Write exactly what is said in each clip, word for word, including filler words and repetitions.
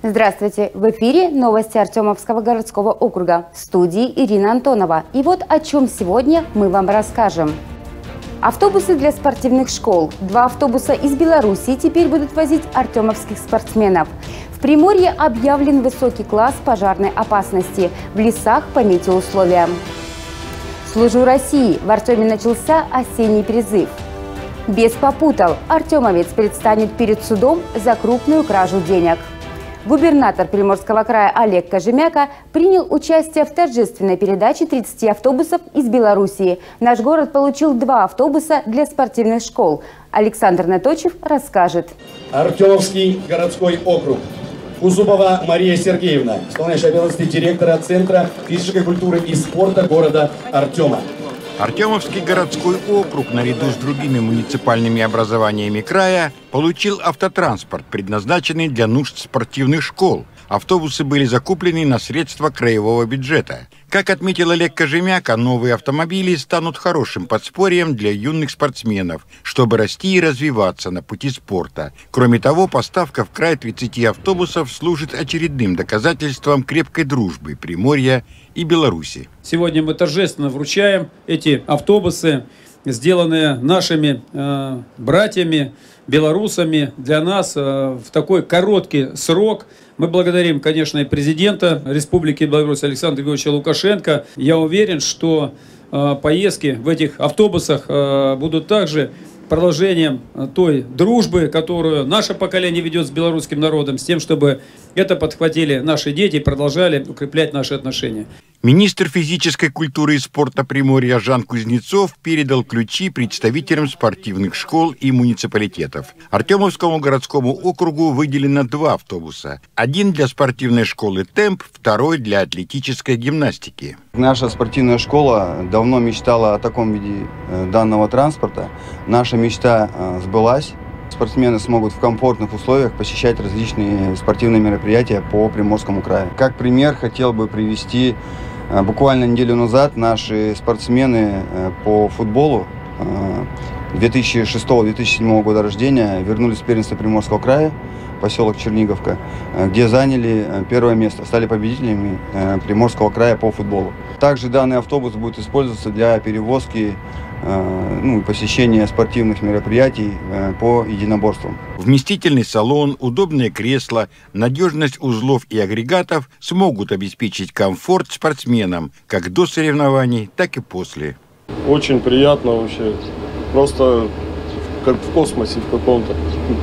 Здравствуйте! В эфире новости Артемовского городского округа. В студии Ирина Антонова. И вот о чем сегодня мы вам расскажем. Автобусы для спортивных школ. Два автобуса из Беларуси теперь будут возить артемовских спортсменов. В Приморье объявлен высокий класс пожарной опасности. В лесах по метеоусловиям. Служу России. В Артеме начался осенний призыв. Без попутал. Артемовец предстанет перед судом за крупную кражу денег. Губернатор Приморского края Олег Кожемяка принял участие в торжественной передаче тридцати автобусов из Белоруссии. Наш город получил два автобуса для спортивных школ. Александр Наточев расскажет. Артемовский городской округ. Кузубова Мария Сергеевна, исполняющая обязанности директора Центра физической культуры и спорта города Артема. Артемовский городской округ, наряду с другими муниципальными образованиями края, получил автотранспорт, предназначенный для нужд спортивных школ. Автобусы были закуплены на средства краевого бюджета. Как отметил Олег Кожемяка, новые автомобили станут хорошим подспорьем для юных спортсменов, чтобы расти и развиваться на пути спорта. Кроме того, поставка в край тридцати автобусов служит очередным доказательством крепкой дружбы Приморья и Беларуси. Сегодня мы торжественно вручаем эти автобусы, сделанные нашими э, братьями, белорусами, для нас э, в такой короткий срок. Мы благодарим, конечно, и президента Республики Беларусь Александра Григорьевича Лукашенко. Я уверен, что э, поездки в этих автобусах э, будут также продолжением той дружбы, которую наше поколение ведет с белорусским народом, с тем, чтобы это подхватили наши дети и продолжали укреплять наши отношения. Министр физической культуры и спорта Приморья Жан Кузнецов передал ключи представителям спортивных школ и муниципалитетов. Артемовскому городскому округу выделено два автобуса. Один для спортивной школы «Темп», второй для атлетической гимнастики. Наша спортивная школа давно мечтала о таком виде данного транспорта. Наша мечта сбылась. Спортсмены смогут в комфортных условиях посещать различные спортивные мероприятия по Приморскому краю. Как пример хотел бы привести, буквально неделю назад наши спортсмены по футболу две тысячи шестого — две тысячи седьмого года рождения вернулись в первенство Приморского края, поселок Черниговка, где заняли первое место, стали победителями Приморского края по футболу. Также данный автобус будет использоваться для перевозки, ну, посещения спортивных мероприятий по единоборствам. Вместительный салон, удобные кресла, надежность узлов и агрегатов смогут обеспечить комфорт спортсменам как до соревнований, так и после. Очень приятно вообще. Просто как в космосе в каком-то.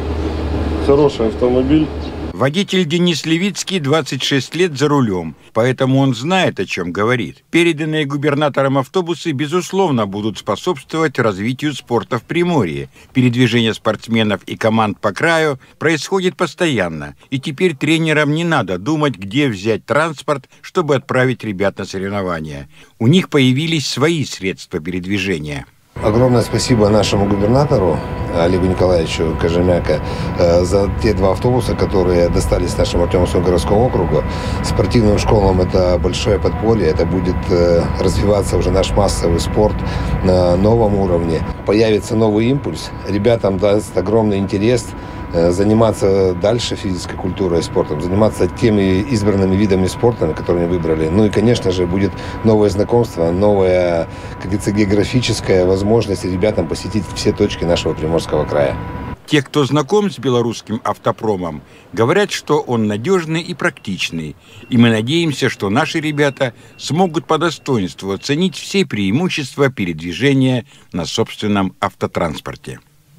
Хороший автомобиль. Водитель Денис Левицкий двадцать шесть лет за рулем, поэтому он знает, о чем говорит. Переданные губернатором автобусы, безусловно, будут способствовать развитию спорта в Приморье. Передвижение спортсменов и команд по краю происходит постоянно, и теперь тренерам не надо думать, где взять транспорт, чтобы отправить ребят на соревнования. У них появились свои средства передвижения. Огромное спасибо нашему губернатору Олегу Николаевичу Кожемяка за те два автобуса, которые достались нашему Артемовскому городскому округу. Спортивным школам это большое подспорье, это будет развиваться уже наш массовый спорт на новом уровне. Появится новый импульс, ребятам даст огромный интерес заниматься дальше физической культурой и спортом, заниматься теми избранными видами спорта, которые они выбрали. Ну и, конечно же, будет новое знакомство, новая, как говорится, географическая возможность ребятам посетить все точки нашего Приморского края. Те, кто знаком с белорусским автопромом, говорят, что он надежный и практичный. И мы надеемся, что наши ребята смогут по достоинству оценить все преимущества передвижения на собственном автотранспорте.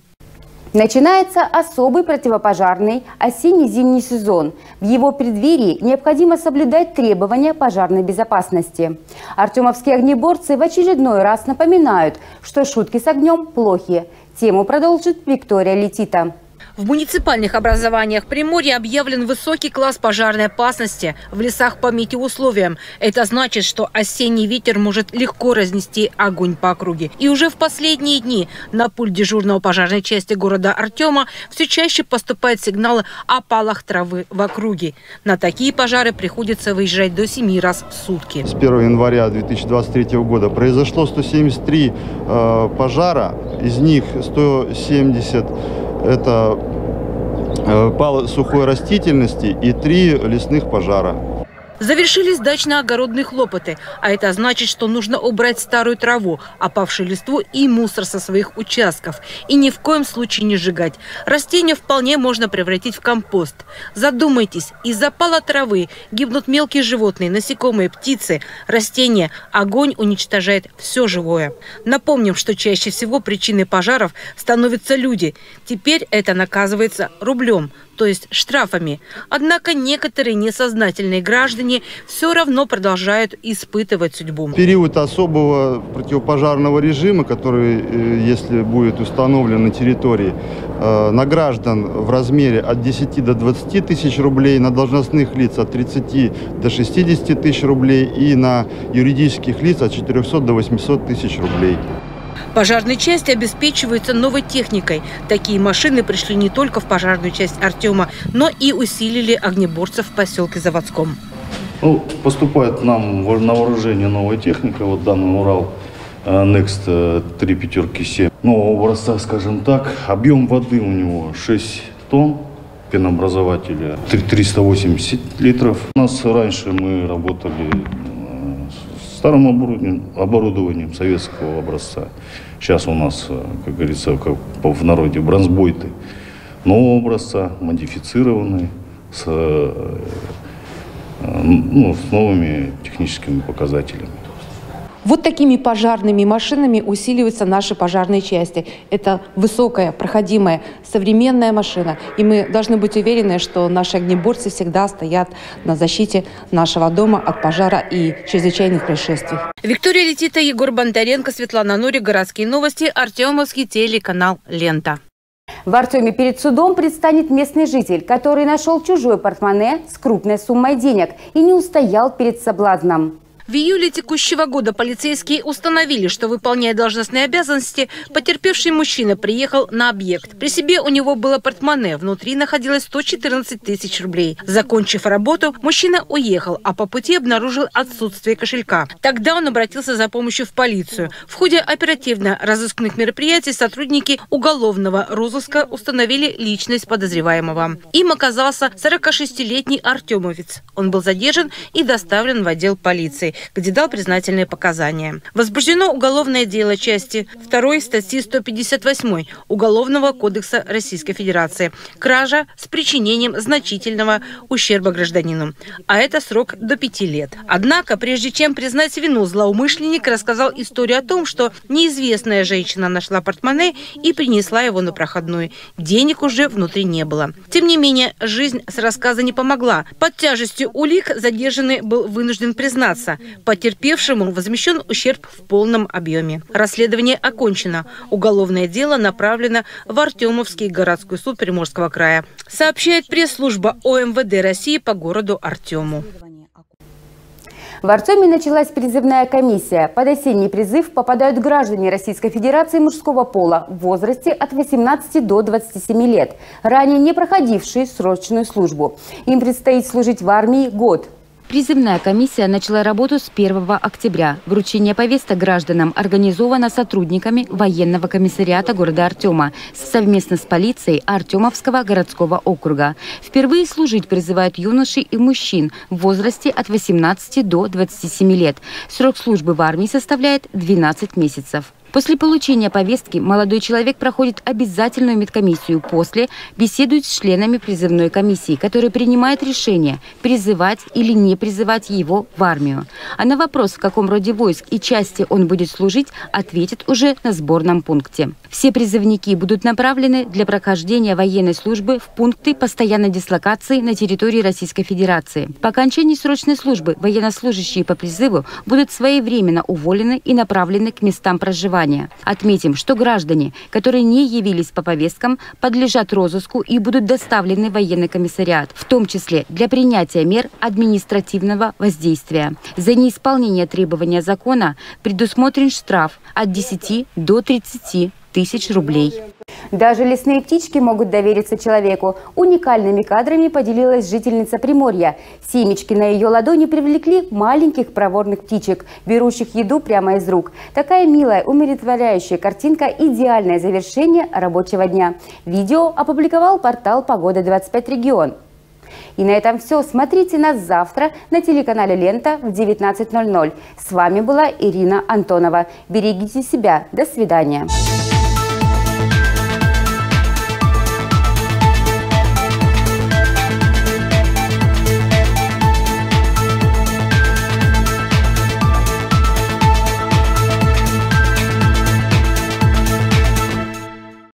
Начинается особый противопожарный осенне-зимний сезон. В его преддверии необходимо соблюдать требования пожарной безопасности. Артемовские огнеборцы в очередной раз напоминают, что шутки с огнем плохи. Тему продолжит Виктория Летита. В муниципальных образованиях Приморья объявлен высокий класс пожарной опасности в лесах по метеоусловиям. Это значит, что осенний ветер может легко разнести огонь по округе. И уже в последние дни на пульт дежурного пожарной части города Артема все чаще поступают сигналы о палах травы в округе. На такие пожары приходится выезжать до семи раз в сутки. С первого января две тысячи двадцать третьего года произошло сто семьдесят три э, пожара, из них сто семьдесят это пало сухой растительности и три лесных пожара. Завершились дачно-огородные хлопоты, а это значит, что нужно убрать старую траву, опавшую листву и мусор со своих участков. И ни в коем случае не сжигать. Растения вполне можно превратить в компост. Задумайтесь, из запала травы гибнут мелкие животные, насекомые, птицы, растения. Огонь уничтожает все живое. Напомним, что чаще всего причиной пожаров становятся люди. Теперь это наказывается рублем, то есть штрафами. Однако некоторые несознательные граждане все равно продолжают испытывать судьбу. Период особого противопожарного режима, который, если будет установлен на территории, на граждан в размере от десяти до двадцати тысяч рублей, на должностных лиц от тридцати до шестидесяти тысяч рублей и на юридических лиц от четырехсот до восьмисот тысяч рублей. Пожарные части обеспечиваются новой техникой. Такие машины пришли не только в пожарную часть Артема, но и усилили огнеборцев в поселке Заводском. Ну, поступает нам на вооружение новая техника. Вот данный Урал Next три пятерки семь. Нового образца, скажем так. Объем воды у него шесть тонн. Пенообразователя триста восемьдесят литров. У нас раньше мы работали старым оборудованием, оборудованием советского образца. Сейчас у нас, как говорится, как в народе, бронзбойты нового образца, модифицированные, с, ну, с новыми техническими показателями. Вот такими пожарными машинами усиливаются наши пожарные части. Это высокая, проходимая, современная машина. И мы должны быть уверены, что наши огнеборцы всегда стоят на защите нашего дома от пожара и чрезвычайных происшествий. Виктория Летита, Егор Бондаренко, Светлана Нури, Городские новости, Артемовский телеканал «Лента». В Артеме перед судом предстанет местный житель, который нашел чужое портмоне с крупной суммой денег и не устоял перед соблазном. В июле текущего года полицейские установили, что, выполняя должностные обязанности, потерпевший мужчина приехал на объект. При себе у него было портмоне, внутри находилось сто четырнадцать тысяч рублей. Закончив работу, мужчина уехал, а по пути обнаружил отсутствие кошелька. Тогда он обратился за помощью в полицию. В ходе оперативно-розыскных мероприятий сотрудники уголовного розыска установили личность подозреваемого. Им оказался сорокашестилетний артемовец. Он был задержан и доставлен в отдел полиции, где дал признательные показания. Возбуждено уголовное дело части второй статьи сто пятьдесят восемь Уголовного кодекса Российской Федерации. Кража с причинением значительного ущерба гражданину. А это срок до пяти лет. Однако, прежде чем признать вину, злоумышленник рассказал историю о том, что неизвестная женщина нашла портмоне и принесла его на проходную. Денег уже внутри не было. Тем не менее, жизнь с рассказа не помогла. Под тяжестью улик задержанный был вынужден признаться. Потерпевшему возмещен ущерб в полном объеме. Расследование окончено. Уголовное дело направлено в Артемовский городской суд Приморского края. Сообщает пресс-служба О Эм Вэ Дэ России по городу Артему. В Артеме началась призывная комиссия. Под осенний призыв попадают граждане Российской Федерации мужского пола в возрасте от восемнадцати до двадцати семи лет, ранее не проходившие срочную службу. Им предстоит служить в армии год. Призывная комиссия начала работу с первого октября. Вручение повесток гражданам организовано сотрудниками военного комиссариата города Артема совместно с полицией Артемовского городского округа. Впервые служить призывают юношей и мужчин в возрасте от восемнадцати до двадцати семи лет. Срок службы в армии составляет двенадцать месяцев. После получения повестки молодой человек проходит обязательную медкомиссию. После беседует с членами призывной комиссии, которая принимает решение, призывать или не призывать его в армию. А на вопрос, в каком роде войск и части он будет служить, ответит уже на сборном пункте. Все призывники будут направлены для прохождения военной службы в пункты постоянной дислокации на территории Российской Федерации. По окончании срочной службы военнослужащие по призыву будут своевременно уволены и направлены к местам проживания. Отметим, что граждане, которые не явились по повесткам, подлежат розыску и будут доставлены в военный комиссариат, в том числе для принятия мер административного воздействия. За неисполнение требования закона предусмотрен штраф от десяти до тридцати тысяч рублей. Даже лесные птички могут довериться человеку. Уникальными кадрами поделилась жительница Приморья. Семечки на ее ладони привлекли маленьких проворных птичек, берущих еду прямо из рук. Такая милая, умиротворяющая картинка – идеальное завершение рабочего дня. Видео опубликовал портал «Погода двадцать пять регион». И на этом все. Смотрите нас завтра на телеканале «Лента» в девятнадцать ноль ноль. С вами была Ирина Антонова. Берегите себя. До свидания.